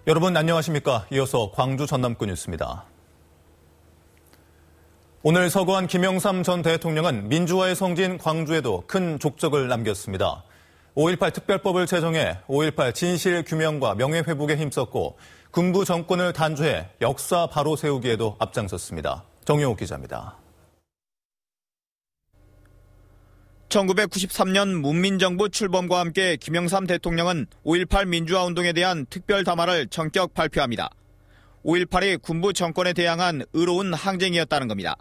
여러분 안녕하십니까? 이어서 광주 전남권 뉴스입니다. 오늘 서거한 김영삼 전 대통령은 민주화의 성지인 광주에도 큰 족적을 남겼습니다. 5.18 특별법을 제정해 5.18 진실 규명과 명예회복에 힘썼고 군부 정권을 단죄해 역사 바로 세우기에도 앞장섰습니다. 정용욱 기자입니다. 1993년 문민정부 출범과 함께 김영삼 대통령은 5.18 민주화 운동에 대한 특별 담화를 전격 발표합니다. 5.18이 군부 정권에 대항한 의로운 항쟁이었다는 겁니다.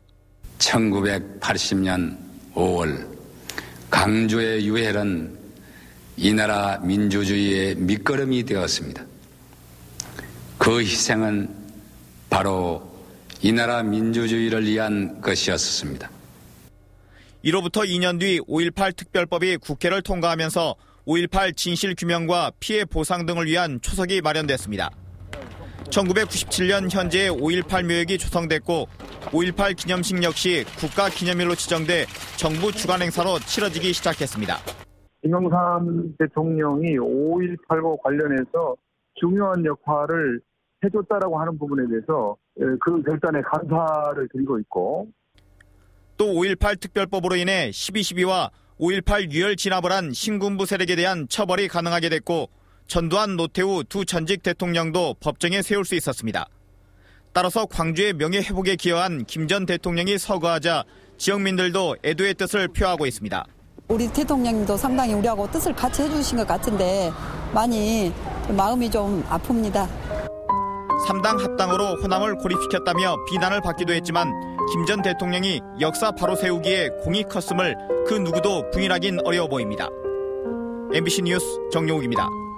1980년 5월 광주의 유혈은 이 나라 민주주의의 밑거름이 되었습니다. 그 희생은 바로 이 나라 민주주의를 위한 것이었습니다. 이로부터 2년 뒤 5.18 특별법이 국회를 통과하면서 5.18 진실규명과 피해 보상 등을 위한 초석이 마련됐습니다. 1997년 현재의 5.18 묘역이 조성됐고 5.18 기념식 역시 국가기념일로 지정돼 정부 주관 행사로 치러지기 시작했습니다. 김영삼 대통령이 5.18과 관련해서 중요한 역할을 해줬다라고 하는 부분에 대해서 그 결단에 감사를 드리고 있고, 또 5.18 특별법으로 인해 12.12와 5.18 유혈 진압을 한 신군부 세력에 대한 처벌이 가능하게 됐고 전두환, 노태우 두 전직 대통령도 법정에 세울 수 있었습니다. 따라서 광주의 명예회복에 기여한 김 전 대통령이 서거하자 지역민들도 애도의 뜻을 표하고 있습니다. 우리 대통령님도 상당히 우리하고 뜻을 같이 해주신 것 같은데 많이 마음이 좀 아픕니다. 3당 합당으로 호남을 고립시켰다며 비난을 받기도 했지만 김 전 대통령이 역사 바로 세우기에 공이 컸음을 그 누구도 부인하긴 어려워 보입니다. MBC 뉴스 정용욱입니다.